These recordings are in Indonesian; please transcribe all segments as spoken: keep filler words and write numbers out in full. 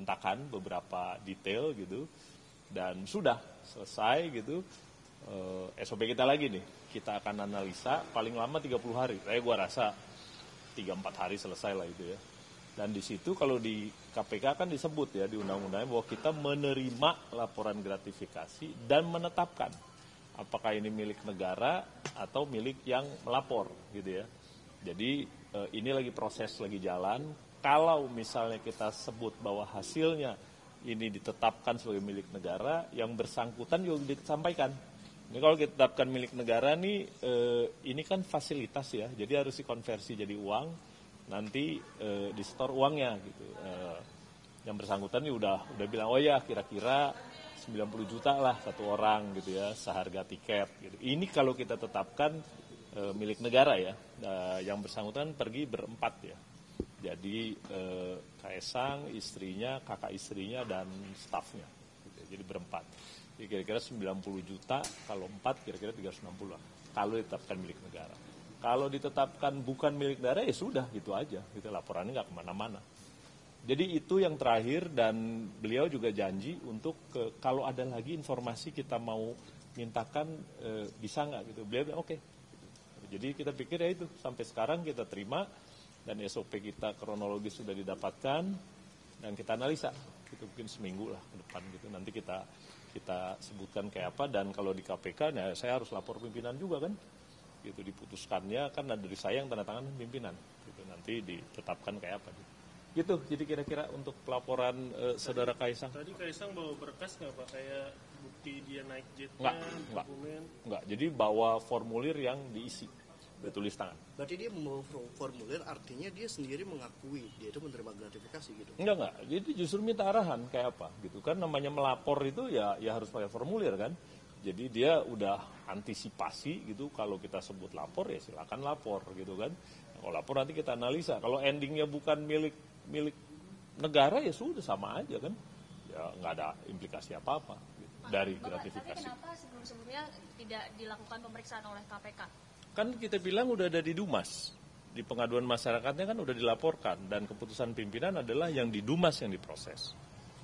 hentakan beberapa detail gitu, dan sudah selesai gitu. Uh, S O P kita lagi nih, kita akan analisa paling lama tiga puluh hari. Saya gua rasa tiga sampai empat hari selesai lah itu ya. Dan di situ kalau di K P K kan disebut ya di undang-undangnya bahwa kita menerima laporan gratifikasi dan menetapkan apakah ini milik negara atau milik yang melapor gitu ya. Jadi uh, ini lagi proses lagi jalan. Kalau misalnya kita sebut bahwa hasilnya ini ditetapkan sebagai milik negara, yang bersangkutan juga disampaikan. Ini kalau kita tetapkan milik negara nih, eh, ini kan fasilitas ya, jadi harus dikonversi jadi uang, nanti eh, di store uangnya gitu. Eh, yang bersangkutan nih udah udah bilang, oh ya kira-kira sembilan puluh juta lah satu orang gitu ya, seharga tiket. Gitu. Ini kalau kita tetapkan eh, milik negara ya, eh, yang bersangkutan pergi berempat ya. Jadi eh, Kaisang, istrinya, kakak istrinya, dan stafnya. Gitu. Jadi berempat. Jadi kira-kira sembilan puluh juta, kalau empat kira-kira tiga ratus enam puluh lah. Kalau ditetapkan milik negara. Kalau ditetapkan bukan milik negara ya sudah gitu aja. Gitu, laporannya nggak kemana-mana. Jadi itu yang terakhir, dan beliau juga janji untuk ke, kalau ada lagi informasi kita mau mintakan e, bisa nggak gitu. Beliau bilang oke. Okay. Jadi kita pikir ya itu, sampai sekarang kita terima. Dan S O P kita kronologis sudah didapatkan dan kita analisa, itu mungkin seminggu lah ke depan gitu. Nanti kita kita sebutkan kayak apa, dan kalau di K P K, ya saya harus lapor pimpinan juga kan, gitu diputuskannya kan dari saya yang tanda tangan pimpinan, gitu nanti ditetapkan kayak apa gitu. Gitu, jadi kira-kira untuk pelaporan eh, saudara Kaisang. Tadi Kaisang bawa berkas nggak Pak, kayak bukti dia naik jetnya, enggak, enggak, dokumen? Enggak, jadi bawa formulir yang diisi. Tulis tangan. Berarti dia membawa formulir, artinya dia sendiri mengakui dia itu menerima gratifikasi gitu? Enggak, enggak. Jadi justru minta arahan kayak apa gitu kan, namanya melapor itu ya ya harus pakai formulir kan. Jadi dia udah antisipasi gitu, kalau kita sebut lapor ya silakan lapor gitu kan. Kalau lapor nanti kita analisa. Kalau endingnya bukan milik milik negara ya sudah sama aja kan. Ya nggak ada implikasi apa-apa gitu, dari Bapak, gratifikasi. tapi kenapa sebelum-sebelumnya tidak dilakukan pemeriksaan oleh K P K? Kan kita bilang udah ada di Dumas, di pengaduan masyarakatnya kan udah dilaporkan, dan keputusan pimpinan adalah yang di Dumas yang diproses.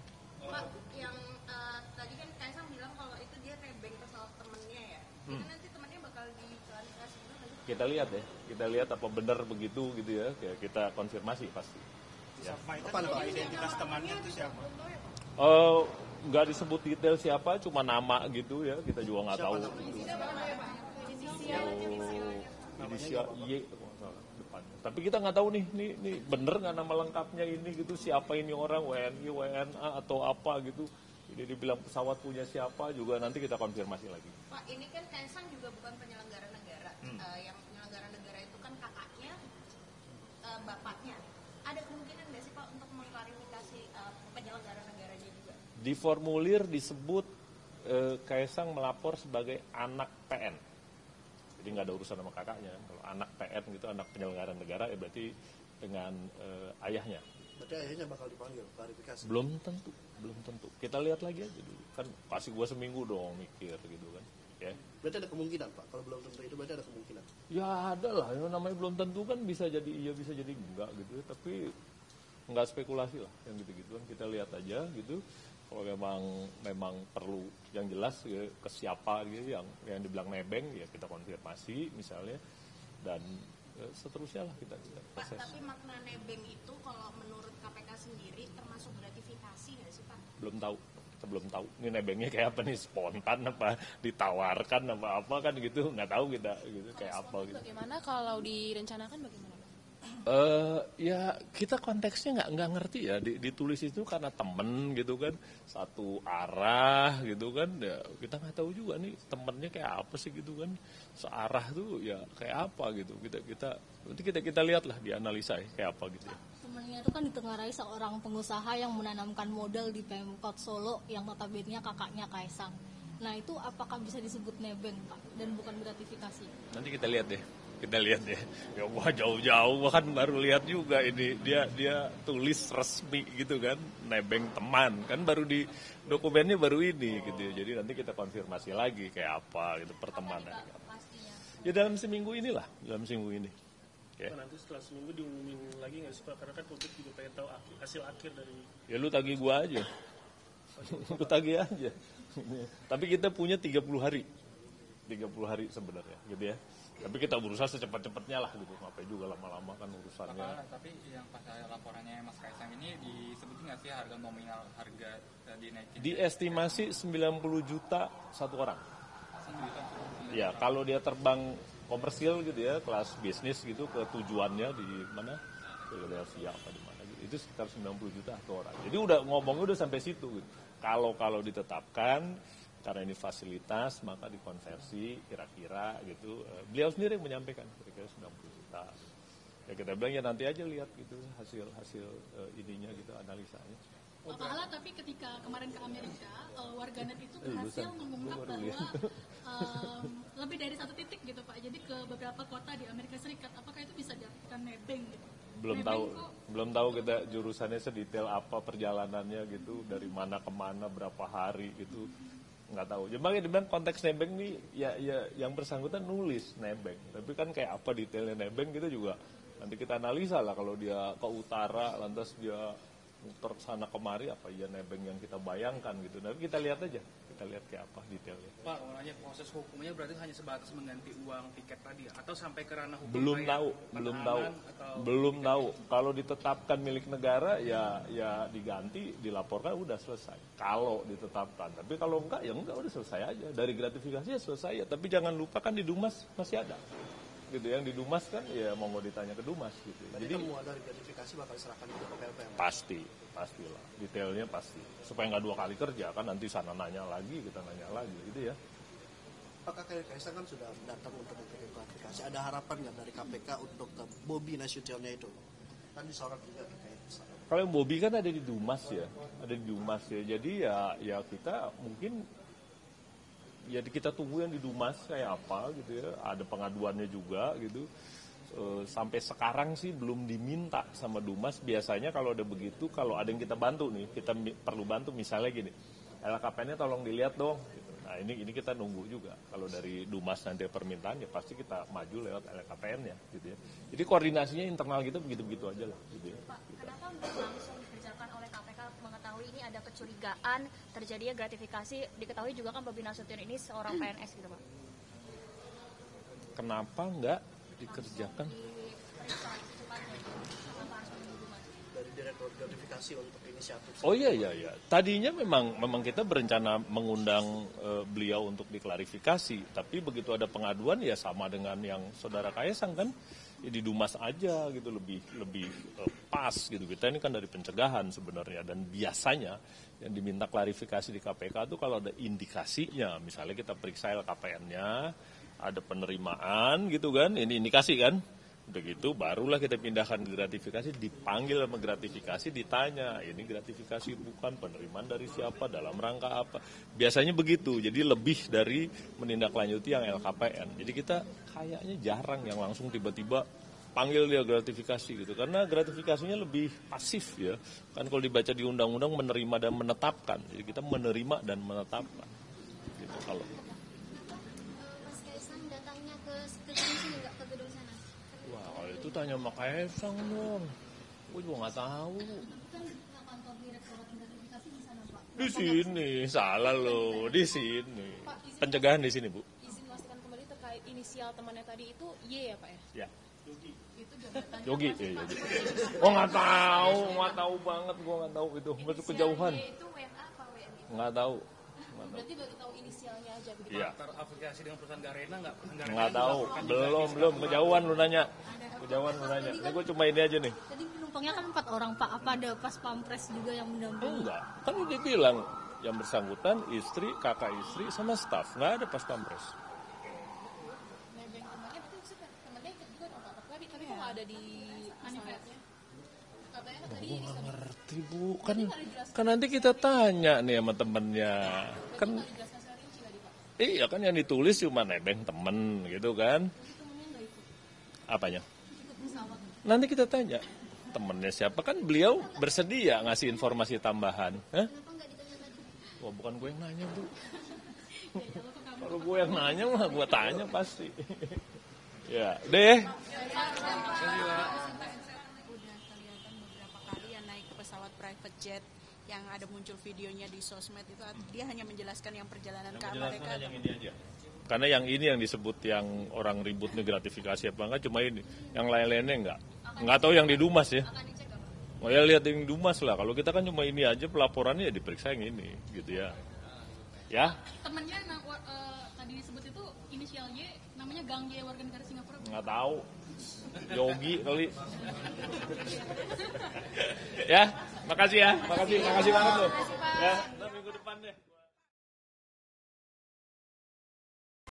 Pak, yang uh, tadi kan Kaisang bilang kalau itu dia nebeng pesawat temennya ya, hmm. itu nanti temennya bakal diklarifikasi juga nggak sih? Kita lihat ya, kita lihat apa benar begitu gitu ya, kita konfirmasi pasti. Ya. Apa Pak identitas temannya itu siapa? Uh, nggak disebut detail siapa, cuma nama gitu ya, kita juga nggak tahu. Inisial Y depannya. Tapi kita nggak tahu nih, nih, nih bener nggak nama lengkapnya ini gitu, siapa ini orang, W N I, W N A atau apa gitu. Ini dibilang pesawat punya siapa juga, nanti kita konfirmasi lagi. Pak, ini kan Kaisang juga bukan penyelenggara negara. Hmm. Uh, yang penyelenggara negara itu kan kakaknya, uh, bapaknya. Ada kemungkinan nggak sih Pak untuk mengklarifikasi uh, penyelenggara negaranya juga? Di formulir disebut uh, Kaisang melapor sebagai anak P N. Jadi nggak ada urusan sama kakaknya. Kalau anak P N gitu, anak penyelenggara negara, ya berarti dengan uh, ayahnya. Berarti ayahnya bakal dipanggil klarifikasi? Belum tentu, belum tentu. Kita lihat lagi aja dulu. Kan pasti gua seminggu dong mikir gitu kan. Ya. Berarti ada kemungkinan Pak, kalau belum tentu itu berarti ada kemungkinan? Ya ada lah, yang namanya belum tentu kan bisa jadi iya, bisa jadi enggak gitu. Tapi nggak spekulasi lah yang gitu-gituan. Kita lihat aja gitu. Kalau memang memang perlu yang jelas ya, ke siapa gitu, yang yang dibilang nebeng ya kita konfirmasi misalnya, dan ya, seterusnya lah kita, kita proses. Pak, tapi makna nebeng itu kalau menurut K P K sendiri termasuk gratifikasi nggak sih Pak? Belum tahu, kita belum tahu. Ini nebengnya kayak apa nih, spontan apa ditawarkan apa apa kan gitu, nggak tahu kita gitu kayak apa gitu. Bagaimana kalau direncanakan bagaimana? Uh, ya kita konteksnya nggak nggak ngerti ya, ditulis itu karena temen gitu kan, satu arah gitu kan, ya kita nggak tahu juga nih temennya kayak apa sih gitu kan, searah tuh ya kayak apa gitu, kita kita nanti kita kita lihat lah, dianalisa ya, kayak apa gitu ya. Temennya itu kan ditengarai seorang pengusaha yang menanamkan modal di Pemkot Solo yang notabene kakaknya Kaisang. Nah itu apakah bisa disebut nebeng Pak dan bukan gratifikasi? Nanti kita lihat deh. Kita lihat ya, ya wah jauh-jauh kan baru lihat juga ini, dia dia tulis resmi gitu kan, nebeng teman kan, baru di dokumennya baru ini gitu ya. Jadi nanti kita konfirmasi lagi kayak apa gitu pertemanan. Ya dalam seminggu inilah, dalam seminggu ini. Oke. Pak, nanti setelah seminggu diumumin lagi nggak sih Pak? Karena kan publik juga pengen tahu ak- hasil akhir dari Ya lu tagih gua aja. Lu tagih aja. Tapi kita punya tiga puluh hari. tiga puluh hari sebenarnya gitu ya. Tapi kita berusaha secepat-cepatnya lah gitu. Ngapain juga lama-lama kan urusannya. Bapak, tapi yang pas laporannya Mas Kaisang ini disebutin nggak sih harga nominal harga uh, dinaikin? Diestimasi sembilan puluh juta satu orang. Satu juta. Ya, kalau dia terbang komersil gitu ya, kelas bisnis gitu ke tujuannya di mana? Philadelphia apa di mana gitu. Itu sekitar sembilan puluh juta satu orang. Jadi udah ngomongnya udah sampai situ gitu. Kalau kalau ditetapkan karena ini fasilitas maka dikonversi kira-kira gitu. Beliau sendiri yang menyampaikan kira-kira sembilan puluh juta. Ya kita bilang ya nanti aja lihat gitu hasil hasil uh, ininya gitu analisanya. Pak Pahala, tapi ketika kemarin ke Amerika, uh, warganet itu Eh, berhasil Lusan. mengungkap Gua baru bahwa lihat. um, lebih dari satu titik gitu Pak. Jadi ke beberapa kota di Amerika Serikat, apakah itu bisa diartikan nebeng gitu? Belum Nebeng tahu kok belum tahu kita jurusannya sedetail apa perjalanannya gitu dari mana ke mana berapa hari gitu nggak tahu. Jadi makanya dibilang konteks nebeng nih ya ya yang bersangkutan nulis nebeng. Tapi kan kayak apa detailnya nebeng kita juga nanti kita analisa lah kalau dia ke utara lantas dia muter sana kemari apa iya nebeng yang kita bayangkan gitu. Tapi kita lihat aja, kita lihat kayak apa detailnya. Pak, makanya proses hukumnya berarti hanya sebatas mengganti uang tiket tadi atau sampai ke ranah hukum Belum kayak tahu, belum tahu, penahanan atau belum tahu. Kalau ditetapkan milik negara ya ya diganti, dilaporkan udah selesai. Kalau ditetapkan, tapi kalau enggak ya enggak udah selesai aja. Dari gratifikasi ya selesai ya. Tapi jangan lupa kan di Dumas masih ada. Gitu yang di Dumas kan ya mau ditanya ke Dumas gitu. Jadi Jadi semua dari gratifikasi bakal diserahkan juga ke P L P M. pasti, pastilah. Detailnya pasti. Supaya nggak dua kali kerja kan nanti sana nanya lagi, kita nanya lagi gitu ya. Apakah Kaisang kan sudah datang untuk memberikan klarifikasi? Ada harapan nggak dari K P K untuk ke Bobi Nasutionnya itu? Kan disorot juga terkait sana. Kalau yang Bobi kan ada di Dumas ya, ada di Dumas ya. Jadi ya ya kita mungkin ya kita tunggu yang di Dumas kayak apa gitu ya. Ada pengaduannya juga gitu. E, sampai sekarang sih belum diminta sama Dumas. Biasanya kalau ada begitu, kalau ada yang kita bantu nih, kita mi- perlu bantu misalnya gini, L K P N-nya tolong dilihat dong. Gitu. Nah ini ini kita nunggu juga. Kalau dari Dumas nanti ada permintaan ya pasti kita maju lewat L K P N-nya gitu ya. Jadi koordinasinya internal kita begitu-begitu aja lah gitu ya. Pak, kenapa nggak langsung dikerjakan oleh K P K mengetahui ini ada kecurigaan terjadinya gratifikasi, diketahui juga kan Bobi Nasution ini seorang P N S gitu Pak? Kenapa nggak dikerjakan? Diperiksa secepatnya gitu. Kenapa harus menunggu Dumas? Dari Direktur Gratifikasi untuk inisiatif. Oh iya iya iya. Tadinya memang memang kita berencana mengundang eh, beliau untuk diklarifikasi, tapi begitu ada pengaduan ya sama dengan yang Saudara Kaisang kan, ya di Dumas aja gitu lebih lebih eh, pas gitu. Kita ini kan dari pencegahan sebenarnya dan biasanya yang diminta klarifikasi di K P K itu kalau ada indikasinya, misalnya kita periksa L K P N-nya, ada penerimaan gitu kan, ini indikasi kan. Udah gitu barulah kita pindahkan ke gratifikasi, dipanggil sama gratifikasi, ditanya ini gratifikasi bukan, penerimaan dari siapa, dalam rangka apa. Biasanya begitu, jadi lebih dari menindaklanjuti yang L K P N. Jadi kita kayaknya jarang yang langsung tiba-tiba panggil dia gratifikasi gitu. Karena gratifikasinya lebih pasif ya. Kan kalau dibaca di undang-undang menerima dan menetapkan. Jadi kita menerima dan menetapkan. Gitu kalau. Mas Kaisang datangnya ke gedung sini nggak ke gedung sana? Wah, kalau itu tanya sama Kaisang dong. Gue juga nggak tahu. kan kantor Direktorat Gratifikasi di sana Pak. Di sini, salah loh. Di sini. Pencegahan di sini, Bu. Izin memastikan kembali terkait inisial temannya tadi itu Y ya Pak ya? Ya. Itu jabatannya Yogi, apa ya, sih, Pak? Yogi. Oh nggak tahu, nggak tahu banget, gue nggak tahu itu. Masuk kejauhan. Y itu W N A apa W N I? Nggak tahu. Nggak tahu. Berarti baru tahu inisialnya aja begitu. Iya. terafiliasi dengan perusahaan Garena nggak? Perusahaan Garena Nggak tahu. Belum, belum. Kejauhan lu nanya. Kejauhan lu nanya. Ini gue cuma ini aja nih. Tadi penumpangnya kan empat orang Pak, apa ada pas pampres juga yang mendampingi? Enggak. Kan udah bilang yang bersangkutan istri, kakak istri, sama staf. Nggak ada pas pampres. Nebeng temannya berarti maksudnya temannya ikut juga dong Pak? Tapi tapi kok nggak ada di manifestnya? Katanya kan tadi Gue ini nggak kan ngerti, Bu. Kan, kan nanti kita tanya nih sama temennya. Kan nggak dijelaskan secara rinci tadi Pak. iya kan yang ditulis cuma nebeng temen gitu kan. Jadi temennya nggak ikut, Apanya? ikut pesawat. Nanti kita tanya temennya siapa, kan beliau bersedia ngasih informasi tambahan. Hah? Kenapa nggak ditanya tadi? Wah bukan gue yang nanya, Bu. Kalau gue yang nanya mah gue tanya pasti. Ya, deh. private jet yang ada muncul videonya di sosmed itu, dia hanya menjelaskan yang perjalanan Yang ke menjelaskan Amerika. yang ini aja. Karena yang ini yang disebut yang orang ribut nih gratifikasi apa enggak, cuma ini. Yang lain-lainnya enggak. Enggak tahu yang di Dumas ya. Oh ya lihat yang di Dumas lah. Kalau kita kan cuma ini aja pelaporannya ya diperiksa yang ini gitu ya. Ya? Temennya nah, uh, tadi disebut itu inisial Y, namanya Gang Y, warga negara Singapura. Enggak tahu. Yogi kali. Ya, makasih ya. Makasih, makasih banget loh. Ya.